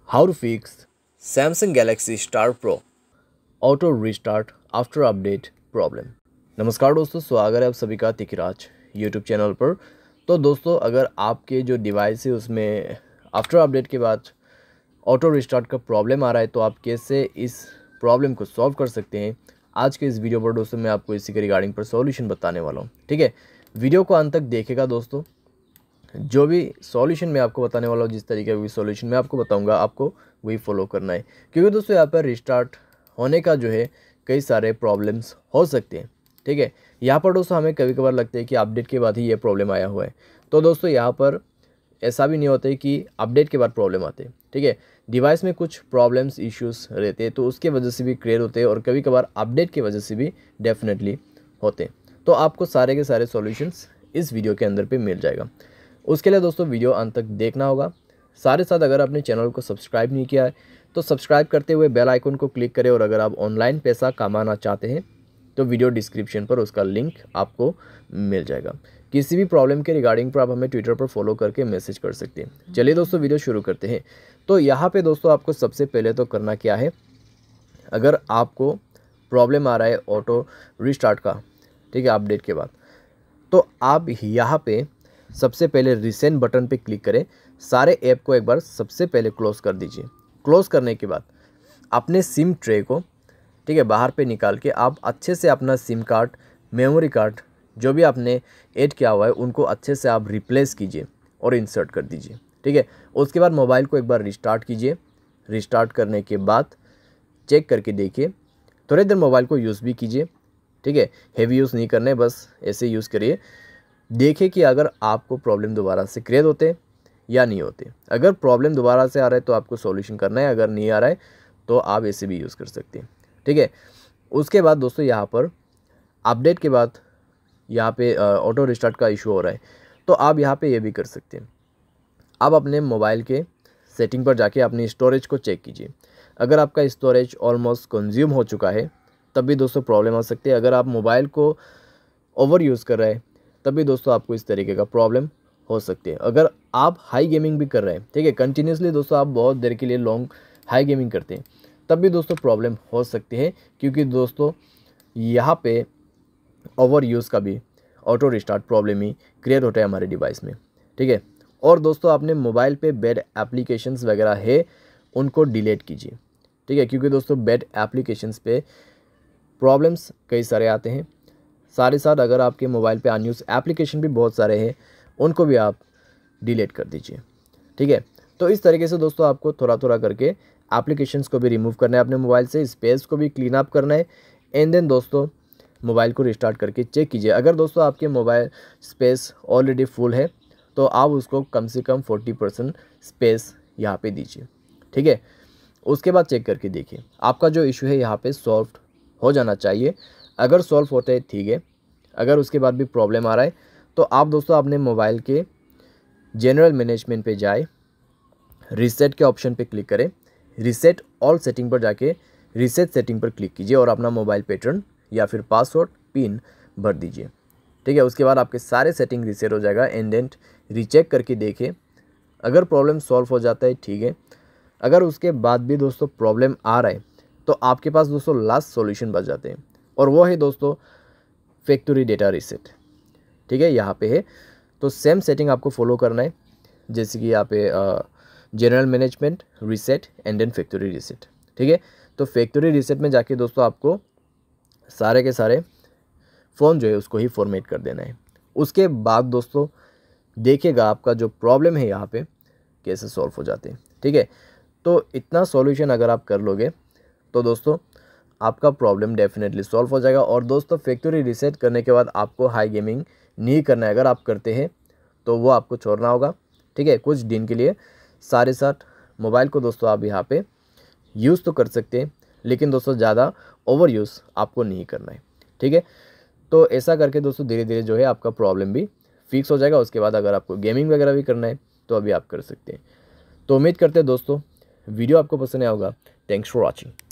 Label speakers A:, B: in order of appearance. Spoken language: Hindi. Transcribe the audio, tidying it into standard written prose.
A: How to fix Samsung Galaxy Star Pro Auto Restart After Update Problem। नमस्कार दोस्तों, स्वागत है आप सभी का तिकराज यूट्यूब चैनल पर। तो दोस्तों, अगर आपके जो डिवाइस है उसमें आफ्टर अपडेट के बाद ऑटो रिस्टार्ट का प्रॉब्लम आ रहा है तो आप कैसे इस प्रॉब्लम को सॉल्व कर सकते हैं, आज के इस वीडियो पर दोस्तों मैं आपको इसी के रिगार्डिंग पर सॉल्यूशन बताने वाला हूँ। ठीक है, वीडियो को अंत तक देखेगा दोस्तों। जो भी सॉल्यूशन मैं आपको बताने वाला हूँ, जिस तरीके का भी सॉल्यूशन मैं आपको बताऊंगा, आपको वही फॉलो करना है, क्योंकि दोस्तों यहाँ पर रिस्टार्ट होने का जो है कई सारे प्रॉब्लम्स हो सकते हैं। ठीक है, यहाँ पर दोस्तों हमें कभी कभार लगता है कि अपडेट के बाद ही ये प्रॉब्लम आया हुआ है, तो दोस्तों यहाँ पर ऐसा भी नहीं होता है कि अपडेट के बाद प्रॉब्लम आते हैं। ठीक है, डिवाइस में कुछ प्रॉब्लम्स इश्यूज़ रहते हैं तो उसके वजह से भी क्लियर होते हैं, और कभी कभार अपडेट की वजह से भी डेफिनेटली होते हैं। तो आपको सारे के सारे सॉल्यूशंस इस वीडियो के अंदर पे मिल जाएगा। उसके लिए दोस्तों वीडियो अंत तक देखना होगा। साथ साथ अगर आपने चैनल को सब्सक्राइब नहीं किया है तो सब्सक्राइब करते हुए बेल आइकन को क्लिक करें, और अगर आप ऑनलाइन पैसा कमाना चाहते हैं तो वीडियो डिस्क्रिप्शन पर उसका लिंक आपको मिल जाएगा। किसी भी प्रॉब्लम के रिगार्डिंग पर आप हमें ट्विटर पर फॉलो करके मैसेज कर सकते हैं। चलिए दोस्तों, वीडियो शुरू करते हैं। तो यहाँ पे दोस्तों आपको सबसे पहले तो करना क्या है, अगर आपको प्रॉब्लम आ रहा है ऑटो रिस्टार्ट का, ठीक है, अपडेट के बाद, तो आप यहाँ पे सबसे पहले रिसेंट बटन पे क्लिक करें। सारे ऐप को एक बार सबसे पहले क्लोज़ कर दीजिए। क्लोज़ करने के बाद अपने सिम ट्रे को, ठीक है, बाहर पे निकाल के आप अच्छे से अपना सिम कार्ड, मेमोरी कार्ड जो भी आपने ऐड किया हुआ है उनको अच्छे से आप रिप्लेस कीजिए और इंसर्ट कर दीजिए। ठीक है, उसके बाद मोबाइल को एक बार रिस्टार्ट कीजिए। रिस्टार्ट करने के बाद चेक करके देखिए, थोड़ी देर मोबाइल को यूज़ भी कीजिए। ठीक है, हेवी यूज़ नहीं करना है, बस ऐसे यूज़ करिए। देखिए कि अगर आपको प्रॉब्लम दोबारा से क्रिएट होते या नहीं होते। अगर प्रॉब्लम दोबारा से आ रहा है तो आपको सॉल्यूशन करना है, अगर नहीं आ रहा है तो आप ऐसे भी यूज़ कर सकते हैं। ठीक है, उसके बाद दोस्तों यहाँ पर अपडेट के बाद यहाँ पे ऑटो रिस्टार्ट का इशू हो रहा है, तो आप यहाँ पे ये भी कर सकते हैं। आप अपने मोबाइल के सेटिंग पर जाके अपनी स्टोरेज को चेक कीजिए। अगर आपका स्टोरेज ऑलमोस्ट कंज्यूम हो चुका है तब भी दोस्तों प्रॉब्लम आ सकती है। अगर आप मोबाइल को ओवर यूज़ कर रहे हैं तब भी दोस्तों आपको इस तरीके का प्रॉब्लम हो सकती है। अगर आप हाई गेमिंग भी कर रहे हैं, ठीक है, कंटिन्यूसली दोस्तों आप बहुत देर के लिए लॉन्ग हाई गेमिंग करते हैं, तब भी दोस्तों प्रॉब्लम हो सकती है, क्योंकि दोस्तों यहाँ पे ओवर यूज़ का भी ऑटो रिस्टार्ट प्रॉब्लम ही क्रिएट होता है हमारे डिवाइस में। ठीक है, और दोस्तों आपने मोबाइल पे बैड एप्लीकेशंस वगैरह है उनको डिलीट कीजिए। ठीक है, क्योंकि दोस्तों बैड एप्लीकेशंस पे प्रॉब्लम्स कई सारे आते हैं। साथ ही साथ अगर आपके मोबाइल पे अनयूज एप्लीकेशन भी बहुत सारे हैं उनको भी आप डिलीट कर दीजिए। ठीक है, तो इस तरीके से दोस्तों आपको थोड़ा थोड़ा करके एप्लीकेशंस को भी रिमूव करना है अपने मोबाइल से, स्पेस को भी क्लीन अप करना है, एंड देन दोस्तों मोबाइल को रिस्टार्ट करके चेक कीजिए। अगर दोस्तों आपके मोबाइल स्पेस ऑलरेडी फुल है तो आप उसको कम से कम 40% स्पेस यहाँ पे दीजिए। ठीक है, उसके बाद चेक करके देखिए आपका जो इशू है यहाँ पे सॉल्व हो जाना चाहिए। अगर सॉल्व होता है ठीक है, अगर उसके बाद भी प्रॉब्लम आ रहा है तो आप दोस्तों अपने मोबाइल के जनरल मैनेजमेंट पे जाए, रीसेट के ऑप्शन पे क्लिक करें, रीसेट ऑल सेटिंग पर जाके रीसेट सेटिंग पर क्लिक कीजिए और अपना मोबाइल पैटर्न या फिर पासवर्ड पिन भर दीजिए। ठीक है, उसके बाद आपके सारे सेटिंग रीसेट हो जाएगा। एंड देन रीचेक करके देखिए, अगर प्रॉब्लम सॉल्व हो जाता है ठीक है, अगर उसके बाद भी दोस्तों प्रॉब्लम आ रहा है तो आपके पास दोस्तों लास्ट सॉल्यूशन बच जाते हैं, और वो है दोस्तों फैक्ट्री डेटा रीसेट। ठीक है, यहाँ पे है, तो सेम सेटिंग आपको फॉलो करना है, जैसे कि यहाँ पे general management, reset and then factory reset. ठीक है, तो फैक्ट्री रीसेट में जाके दोस्तों आपको सारे के सारे फ़ोन जो है उसको ही फॉर्मेट कर देना है। उसके बाद दोस्तों देखिएगा आपका जो प्रॉब्लम है यहाँ पे कैसे सॉल्व हो जाते हैं। ठीक है, तो इतना सॉल्यूशन अगर आप कर लोगे तो दोस्तों आपका प्रॉब्लम डेफिनेटली सॉल्व हो जाएगा। और दोस्तों फैक्ट्री रीसेट करने के बाद आपको हाई गेमिंग नहीं करना है। अगर आप करते हैं तो वो आपको छोड़ना होगा। ठीक है, कुछ दिन के लिए। सारे साथ मोबाइल को दोस्तों आप यहाँ पे यूज़ तो कर सकते हैं, लेकिन दोस्तों ज़्यादा ओवर यूज़ आपको नहीं करना है। ठीक है, तो ऐसा करके दोस्तों धीरे धीरे जो है आपका प्रॉब्लम भी फिक्स हो जाएगा। उसके बाद अगर आपको गेमिंग वगैरह भी करना है तो अभी आप कर सकते हैं। तो उम्मीद करते हैं दोस्तों वीडियो आपको पसंद आया होगा। Thanks for watching.